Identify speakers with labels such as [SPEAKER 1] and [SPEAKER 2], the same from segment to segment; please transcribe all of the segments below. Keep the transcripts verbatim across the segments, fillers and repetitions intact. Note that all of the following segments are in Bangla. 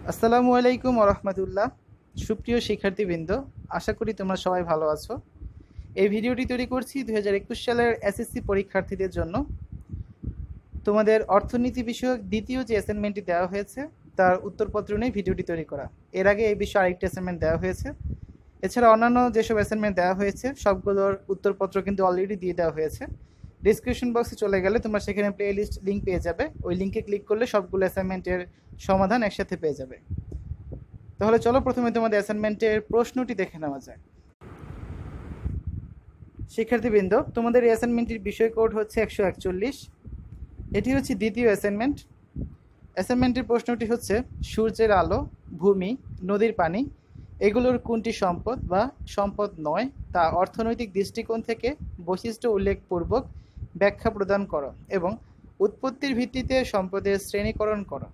[SPEAKER 1] আসসালামু আলাইকুম ওরহমতুল্লাহ। সুপ্রিয় শিক্ষার্থীবৃন্দ, আশা করি তোমরা সবাই ভালো আছো। এই ভিডিওটি তৈরি করছি দুই হাজার একুশ সালের এসএসসি পরীক্ষার্থীদের জন্য। তোমাদের অর্থনীতি বিষয়ক দ্বিতীয় যে অ্যাসাইনমেন্টটি দেওয়া হয়েছে তার উত্তরপত্র নিয়ে ভিডিওটি তৈরি করা। এর আগে এই বিষয়ে আরেকটি অ্যাসাইনমেন্ট দেওয়া হয়েছে। এছাড়া অন্যান্য যেসব অ্যাসাইনমেন্ট দেওয়া হয়েছে সবগুলোর উত্তরপত্র কিন্তু অলরেডি দিয়ে দেওয়া হয়েছে। ডিসক্রিপশন বক্সে চলে গেলে তোমরা সেখানে প্লে লিস্ট লিঙ্ক পেয়ে যাবে। ওই লিঙ্কে ক্লিক করলে সবগুলো অ্যাসাইনমেন্টের সমাধান একসাথে পেয়ে যাবে। তাহলে চলো প্রথমে তোমাদের অ্যাসাইনমেন্টের প্রশ্নটি দেখে নেওয়া যায়। শিক্ষার্থীবৃন্দ, তোমাদের এই অ্যাসাইনমেন্টের বিষয় কোড হচ্ছে একশো একচল্লিশ। এটি হচ্ছে দ্বিতীয় অ্যাসাইনমেন্ট। অ্যাসাইনমেন্টের প্রশ্নটি হচ্ছে সূর্যের আলো, ভূমি, নদীর পানি এগুলোর কোনটি সম্পদ বা সম্পদ নয় তা অর্থনৈতিক দৃষ্টিকোণ থেকে বৈশিষ্ট্য উল্লেখপূর্বক ব্যাখ্যা প্রদান করো এবং উৎপত্তির ভিত্তিতে সম্পদের শ্রেণীকরণ করো।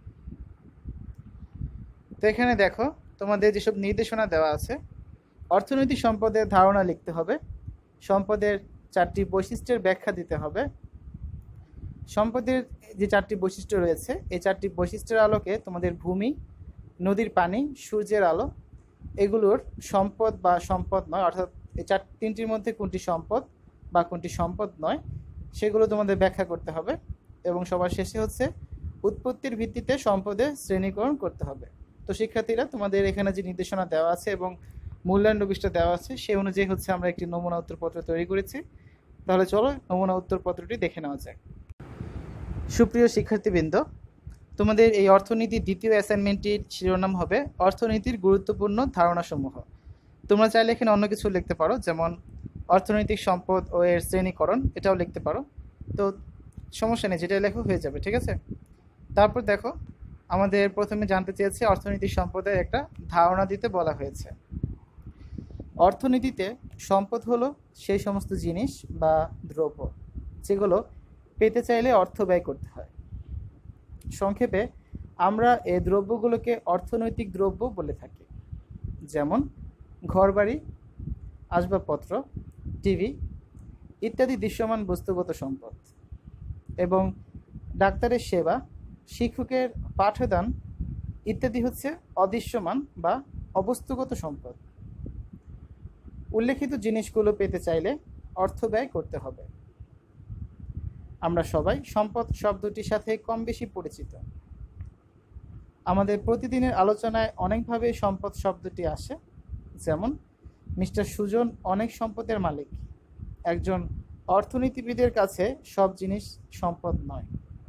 [SPEAKER 1] তো এখানে দেখো তোমাদের যেসব নির্দেশনা দেওয়া আছে, অর্থনৈতিক সম্পদের ধারণা লিখতে হবে, সম্পদের চারটি বৈশিষ্ট্যের ব্যাখ্যা দিতে হবে, সম্পদের যে চারটি বৈশিষ্ট্য রয়েছে এই চারটি বৈশিষ্ট্যের আলোকে তোমাদের ভূমি, নদীর পানি, সূর্যের আলো এগুলোর সম্পদ বা সম্পদ নয়, অর্থাৎ এই চার তিনটির মধ্যে কোনটি সম্পদ বা কোনটি সম্পদ নয় সেগুলো তোমাদের ব্যাখ্যা করতে হবে এবং সবার শেষে হচ্ছে উৎপত্তির ভিত্তিতে সম্পদের শ্রেণীকরণ করতে হবে। তো শিক্ষার্থীরা, তোমাদের এখানে যে নির্দেশনা দেওয়া আছে এবং মূল্যায়ন রবিশটা দেওয়া আছে সেই অনুযায়ী হচ্ছে আমরা একটি নমুনা উত্তরপত্র তৈরি করেছি। তাহলে চলো নমুনা উত্তরপত্রটি দেখে নেওয়া যায়। সুপ্রিয় শিক্ষার্থীবৃন্দ, তোমাদের এই অর্থনীতির দ্বিতীয় অ্যাসাইনমেন্টটির শিরোনাম হবে অর্থনীতির গুরুত্বপূর্ণ ধারণাসমূহ। তোমরা চাইলে এখানে অন্য কিছু লিখতে পারো, যেমন অর্থনৈতিক সম্পদ ও এর শ্রেণীকরণ, এটাও লিখতে পারো। তো সমস্যা নেই, যেটা লেখো হয়ে যাবে, ঠিক আছে। তারপর দেখো, আমাদের প্রথমে জানতে চেয়েছে অর্থনৈতিক সম্পদের একটা ধারণা দিতে বলা হয়েছে। অর্থনীতিতে সম্পদ হলো সেই সমস্ত জিনিস বা দ্রব্য যেগুলো পেতে চাইলে অর্থ ব্যয় করতে হয়। সংক্ষেপে আমরা এই দ্রব্যগুলোকে অর্থনৈতিক দ্রব্য বলে থাকি, যেমন ঘরবাড়ি, আসবাবপত্র, টিভি ইত্যাদি দৃশ্যমান বস্তুগত সম্পদ, এবং ডাক্তারের সেবা, শিক্ষকের পাঠদান ইত্যাদি হচ্ছে অদৃশ্যমান বা অবস্তুগত সম্পদ। উল্লেখিত জিনিসগুলো পেতে চাইলে অর্থ ব্যয় করতে হবে। আমরা সবাই সম্পদ শব্দটির সাথে কম বেশি পরিচিত। আমাদের প্রতিদিনের আলোচনায় অনেকভাবে সম্পদ শব্দটি আসে, যেমন মিস্টার সুজন অনেক সম্পদের মালিক। একজন অর্থনীতিবিদের কাছে সব জিনিস সম্পদ নয়।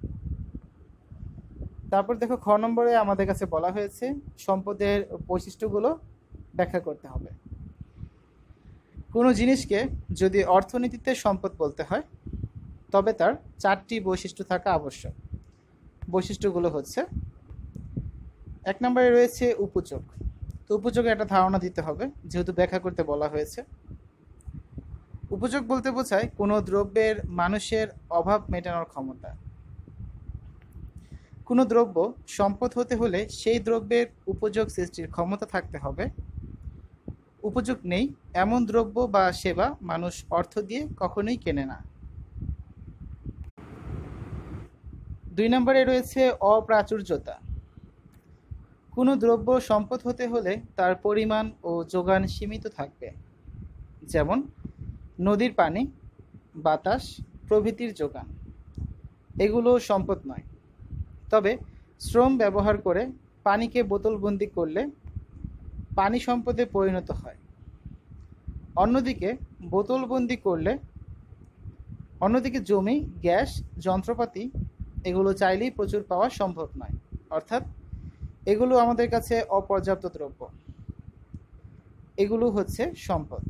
[SPEAKER 1] তারপর দেখো, খ নম্বরে আমাদের কাছে বলা হয়েছে সম্পদের বৈশিষ্ট্যগুলো ব্যাখ্যা করতে হবে। কোনো জিনিসকে যদি অর্থনীতিতে সম্পদ বলতে হয় তবে তার চারটি বৈশিষ্ট্য থাকা আবশ্যক। বৈশিষ্ট্যগুলো হচ্ছে, এক নম্বরে রয়েছে উপযোগ। তো উপযোগে একটা ধারণা দিতে হবে, যেহেতু ব্যাখ্যা করতে বলা হয়েছে। উপযোগ বলতে বোঝায় কোনো দ্রব্যের মানুষের অভাব মেটানোর ক্ষমতা। কোনো দ্রব্য সম্পদ হতে হলে সেই দ্রব্যের উপযোগ সৃষ্টির ক্ষমতা থাকতে হবে। উপযোগ নেই এমন দ্রব্য বা সেবা মানুষ অর্থ দিয়ে কখনোই কেনে না। দুই নম্বরে রয়েছে অপ্রাচুর্যতা। কোনো দ্রব্য সম্পদ হতে হলে তার পরিমাণ ও যোগান সীমিত থাকবে, যেমন নদীর পানি, বাতাস প্রভৃতির যোগান এগুলো সম্পদ নয়। তবে শ্রম ব্যবহার করে পানিকে বোতলবন্দি করলে পানি সম্পদে পরিণত হয়। অন্যদিকে বোতলবন্দি করলে অন্যদিকে জমি, গ্যাস, যন্ত্রপাতি এগুলো চাইলেই প্রচুর পাওয়া সম্ভব নয়, অর্থাৎ এগুলো আমাদের কাছে অপর্যাপ্ত দ্রব্য, এগুলো হচ্ছে সম্পদ।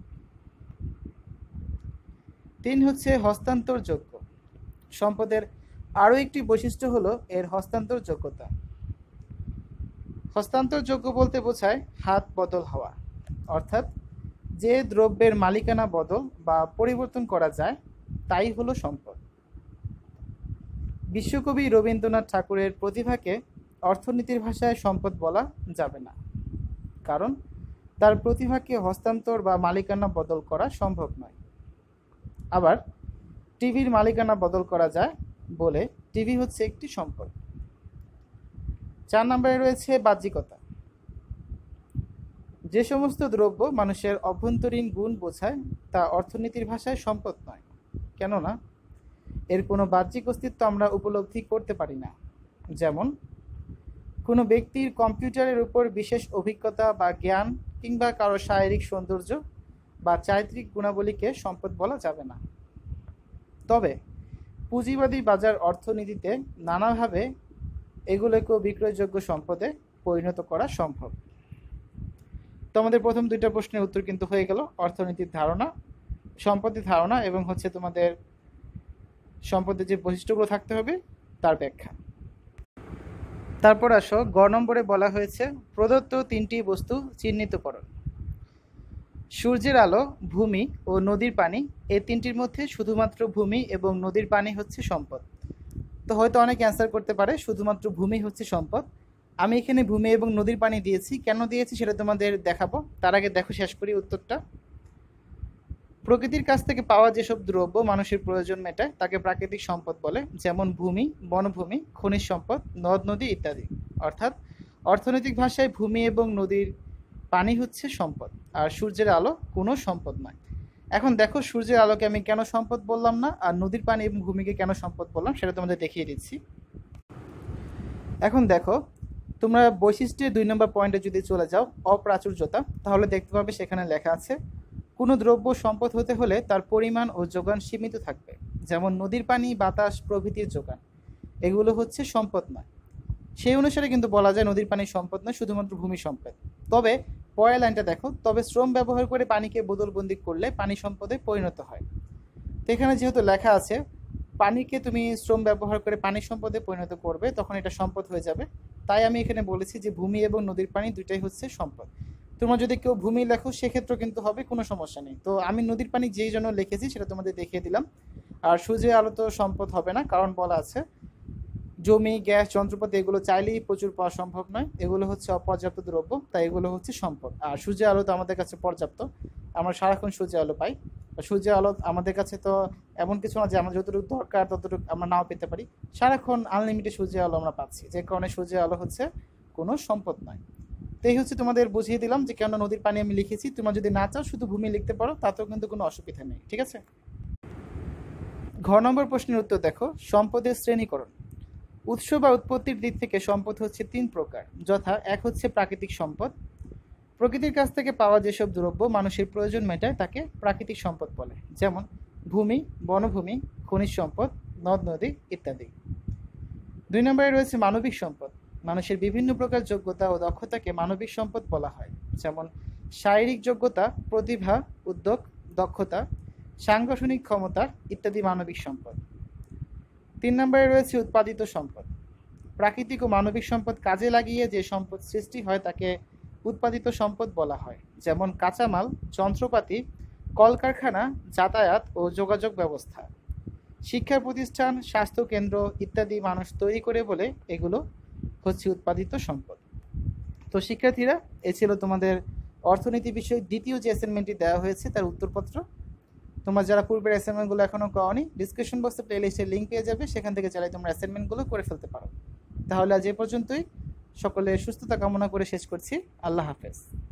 [SPEAKER 1] তিন হচ্ছে হস্তান্তরযোগ্য। সম্পদের আরও একটি বৈশিষ্ট্য হলো এর হস্তান্তরযোগ্যতা। হস্তান্তরযোগ্য বলতে বোঝায় হাত বদল হওয়া, অর্থাৎ যে দ্রব্যের মালিকানা বদল বা পরিবর্তন করা যায় তাই হলো সম্পদ। বিশ্বকবি রবীন্দ্রনাথ ঠাকুরের প্রতিভাকে অর্থনীতির ভাষায় সম্পদ বলা যাবে না, কারণ তার প্রতিভাকে হস্তান্তর বা মালিকানা বদল করা সম্ভব নয়। আবার টিভির মালিকানা বদল করা যায় বলে টিভি হচ্ছে একটি সম্পদ। চার নম্বরে রয়েছে বাহ্যিকতা। যে সমস্ত দ্রব্য মানুষের অভ্যন্তরীণ গুণ বোঝায় তা অর্থনীতির ভাষায় সম্পদ নয়, কেননা এর কোনো বাহ্যিক অস্তিত্ব আমরা উপলব্ধি করতে পারি না। যেমন কোনো ব্যক্তির কম্পিউটারের উপর বিশেষ অভিজ্ঞতা বা জ্ঞান কিংবা কারো শারীরিক সৌন্দর্য বা চারিত্রিক গুণাবলীকে সম্পদ বলা যাবে না। তবে পুঁজিবাদী বাজার অর্থনীতিতে নানাভাবে এগুলোকেও বিক্রয়যোগ্য সম্পদে পরিণত করা সম্ভব। তো আমাদের প্রথম দুইটা প্রশ্নের উত্তর কিন্তু হয়ে গেল, অর্থনীতির ধারণা, সম্পদের ধারণা এবং হচ্ছে তোমাদের সম্পদের যে বৈশিষ্ট্যগুলো থাকতে হবে তার ব্যাখ্যা। তারপর আসো গ নম্বরে বলা হয়েছে প্রদত্ত তিনটি বস্তু চিহ্নিতকরণ। সূর্যের আলো, ভূমি ও নদীর পানি, এই তিনটির মধ্যে শুধুমাত্র ভূমি এবং নদীর পানি হচ্ছে সম্পদ। তো হয়তো অনেকে অ্যান্সার করতে পারে শুধুমাত্র ভূমি হচ্ছে সম্পদ। আমি এখানে ভূমি এবং নদীর পানি দিয়েছি, কেন দিয়েছি সেটা তোমাদের দেখাবো। তার আগে দেখো শেষ করি উত্তরটা। প্রকৃতির কাছ থেকে পাওয়া যেসব দ্রব্য মানুষের প্রয়োজন মেটায় তাকে প্রাকৃতিক সম্পদ বলে, যেমন ভূমি, বনভূমি, খনিজ সম্পদ, নদ নদী ইত্যাদি। অর্থাৎ অর্থনৈতিক ভাষায় ভূমি এবং নদীর পানি হচ্ছে সম্পদ, আর সূর্যের আলো কোনো সম্পদ নয়। এখন দেখো সূর্যের আলোকে আমি কেন সম্পদ বললাম না আর নদীর পানি এবং ভূমিকে কেন সম্পদ বললাম সেটা তোমাদের দেখিয়ে দিচ্ছি। এখন দেখো তোমরা বৈশিষ্ট্যের দুই নম্বর পয়েন্টে যদি চলে যাও, অপ্রাচুর্যতা, তাহলে দেখতে পাবে সেখানে লেখা আছে কোনো দ্রব্য সম্পদ হতে হলে তার পরিমাণ ও যোগান সীমিত থাকবে, যেমন নদীর পানি, বাতাস প্রভৃতির যোগান, এগুলো হচ্ছে সম্পদ নয়। সেই অনুসারে কিন্তু বলা যায় নদীর পানি সম্পদ নয়, শুধুমাত্র ভূমি সম্পদ। তবে পরের লাইনটা দেখো, তবে শ্রম ব্যবহার করে পানিকে বদলবন্দি করলে পানি সম্পদে পরিণত হয়। তো এখানে যেহেতু লেখা আছে পানিকে তুমি শ্রম ব্যবহার করে পানি সম্পদে পরিণত করবে, তখন এটা সম্পদ হয়ে যাবে। তাই আমি এখানে বলেছি যে ভূমি এবং নদীর পানি দুটাই হচ্ছে সম্পদ। তোমরা যদি কেউ ভূমি লেখো সেক্ষেত্রে কিন্তু হবে, কোনো সমস্যা নেই। তো আমি নদীর পানি যেই জন্য লিখেছি সেটা তোমাদের দেখিয়ে দিলাম। আর সূর্যের আলো তো সম্পদ হবে না, কারণ বলা আছে জমি, গ্যাস, যন্ত্রপাতি এগুলো চাইলেই প্রচুর পাওয়া সম্ভব নয়, এগুলো হচ্ছে অপর্যাপ্ত দ্রব্য, তাই এগুলো হচ্ছে সম্পদ। আর সূর্যের আলো তো আমাদের কাছে পর্যাপ্ত, আমরা সারাক্ষণ সূর্যের আলো পাই। সূর্যের আলো আমাদের কাছে তো এমন কিছু না যে আমরা যতটুকু দরকার ততটুকু আমরা নাও পেতে পারি, সারাক্ষণ আনলিমিটেড সূর্যের আলো আমরা পাচ্ছি, যে কারণে সূর্যের আলো হচ্ছে কোনো সম্পদ নয়। তো এই হচ্ছে তোমাদের বুঝিয়ে দিলাম যে কেন নদীর পানি আমি লিখেছি। তোমরা যদি না চাও শুধু ভূমি লিখতে পারো, তাতেও কিন্তু কোনো অসুবিধা নেই, ঠিক আছে। ঘ নম্বর প্রশ্নের উত্তর দেখো, সম্পদের শ্রেণীকরণ। উৎস বা উৎপত্তির দিক থেকে সম্পদ হচ্ছে তিন প্রকার, যথা এক হচ্ছে প্রাকৃতিক সম্পদ। প্রকৃতির কাছ থেকে পাওয়া যেসব দ্রব্য মানুষের প্রয়োজন মেটায় তাকে প্রাকৃতিক সম্পদ বলে, যেমন ভূমি, বনভূমি, খনিজ সম্পদ, নদ নদী ইত্যাদি। দুই নম্বরে রয়েছে মানবিক সম্পদ। মানুষের বিভিন্ন প্রকার যোগ্যতা ও দক্ষতাকে মানবিক সম্পদ বলা হয়, যেমন শারীরিক যোগ্যতা, প্রতিভা, উদ্যোগ, দক্ষতা, সাংগঠনিক ক্ষমতা ইত্যাদি মানবিক সম্পদ। তিন নম্বরে রয়েছে উৎপাদিত সম্পদ। প্রাকৃতিক ও মানবিক সম্পদ কাজে লাগিয়ে যে সম্পদ সৃষ্টি হয় তাকে উৎপাদিত সম্পদ বলা হয়, যেমন কাঁচামাল, যন্ত্রপাতি, কলকারখানা, যাতায়াত ও যোগাযোগ ব্যবস্থা, শিক্ষা প্রতিষ্ঠান, স্বাস্থ্য কেন্দ্র ইত্যাদি মানুষ তৈরি করে বলে এগুলো হচ্ছে উৎপাদিত সম্পদ। তো শিক্ষার্থীরা, এ ছিল তোমাদের অর্থনীতি বিষয়ে দ্বিতীয় যে অ্যাসাইনমেন্টটি দেওয়া হয়েছে তার উত্তরপত্র। তোমরা যারা পূর্বের অ্যাসাইনমেন্টগুলো এখনো করোনি, ডিসক্রিপশন বক্সে প্লেলিস্টের লিঙ্ক পেয়ে যাবে, সেখান থেকে চাইলে তোমরা অ্যাসাইনমেন্টগুলো করে ফেলতে পারো। তাহলে আজ এ পর্যন্তই, সকলে সুস্থতা কামনা করে শেষ করছি। আল্লাহ হাফেজ।